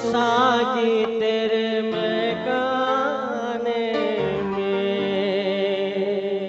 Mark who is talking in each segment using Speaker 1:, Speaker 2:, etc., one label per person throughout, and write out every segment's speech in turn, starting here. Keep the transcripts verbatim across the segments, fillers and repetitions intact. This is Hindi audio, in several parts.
Speaker 1: साकी तेरे महकाने में।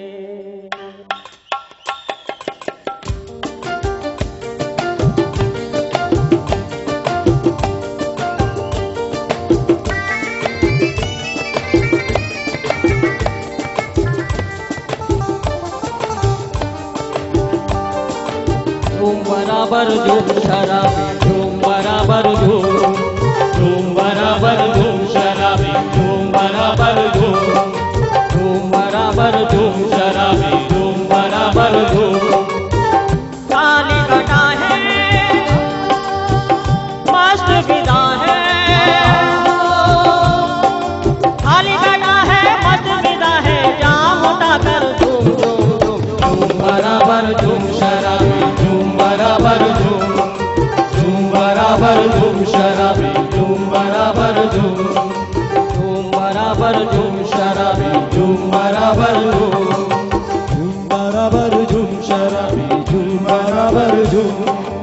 Speaker 1: झूम बराबर झूम शराबी झूम बराबर झूम, झूम बराबर झूम शराबी झूम बराबर झूम, झूम बराबर झूम शराबी झूम बराबर झूम। काली घटा है मस्त विदा है, काली घटा है मस्त विदा है, जाम उठा कर झूम झूम झूम, झूम बराबर झूम शराबी झूम बराबर झूम, झूम बराबर झूम शराबी झूम बराबर झूम, झूम बराबर झूम शराबी झूम बराबर झूम, झूम बराबर झूम शराबी झूम बराबर झूम।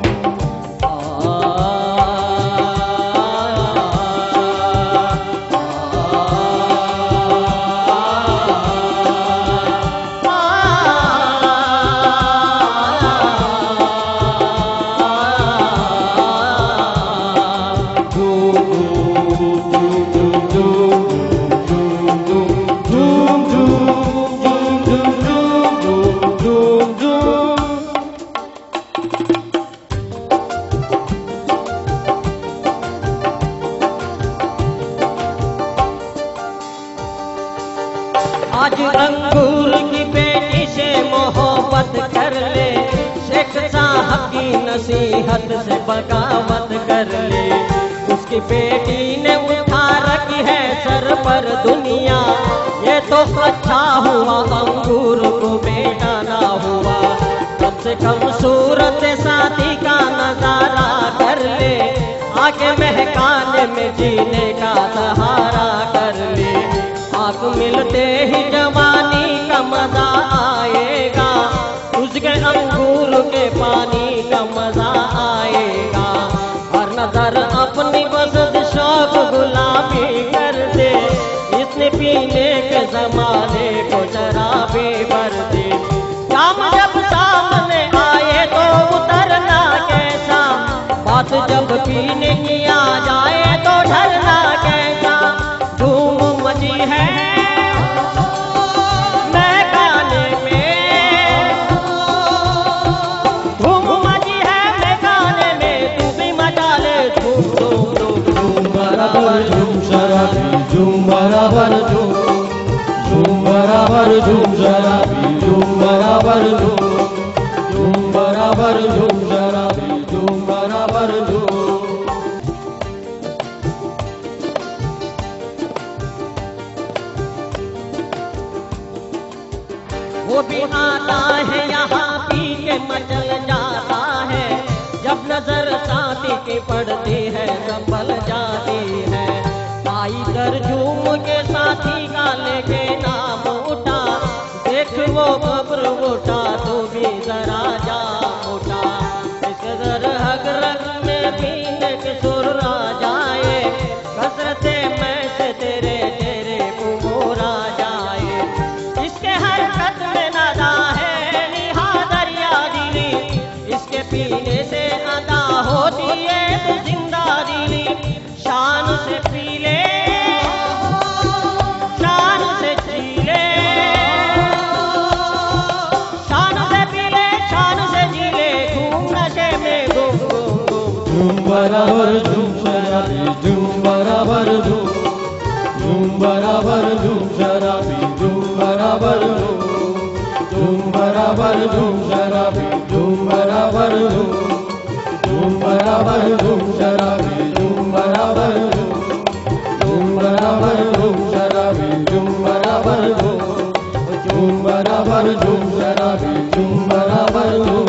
Speaker 1: आज अंगूर की बेटी से मोहब्बत कर ले, शेख साहब की नसीहत से बगावत कर ले। उसकी बेटी ने उठा रखी है सर पर दुनिया, ये तो अच्छा हुआ अंगूर को बेटा ना हुआ। कम से कम सूरत साथी का नजारा कर ले, आगे महकाने में जीने का सहारा कर ले। आग मिलते ही जवानी का मजा आएगा, उसके अंगूर के पानी का मजा आएगा। हर नजर अपनी बसत शौक गुलाबी कर दे, इसने पीने के जमाने को शराबी भर दे। शाम जब सामने आए तो उतरना कैसा, बात जब पीने की आ जाए तो डरना कैसा। धूम मची है महकाने में, धूम मची है महकाने में, तू भी मचा ले धूम धूम धूम। झूम बराबर झूम शराबी झूम बराबर झूम, झूम बराबर झूम शराबी झूम बराबर झूम, झूम बराबर झूम शराबी झूम बराबर झूम। वो भी आता है यहाँ पी के मचल जाता है, जब नजर साथी की पड़ती है संभल जाती है। आई कर झूम के साथी का लेके नाम उठा, देख वो खबर उठा तो भी जरा जा उठा। इस दर हग रग में पीने के सुर आ जाए, कसरते मैं से तेरे तेरे कुमोरा जाए। इसके हरकत में नदा है निहा दरिया दिली, इसके पीने से अदा होती है तो जिंदा दिली। शान से पी ले शान से जी ले, शान से पी ले शान से जी ले, घूम नशे में घूम घूम घूम। झूम बराबर झूम शराबी झूम बराबर झूम, झूम बराबर झूम शराबी झूम बराबर झूम, झूम बराबर झूम शराबी झूम बराबर झूम, झूम बराबर झूम शराबी झूम बराबर झूम, झूम बराबर झूम शराबी झूम बराबर झूम, झूम बराबर झूम शराबी झूम बराबर झूम।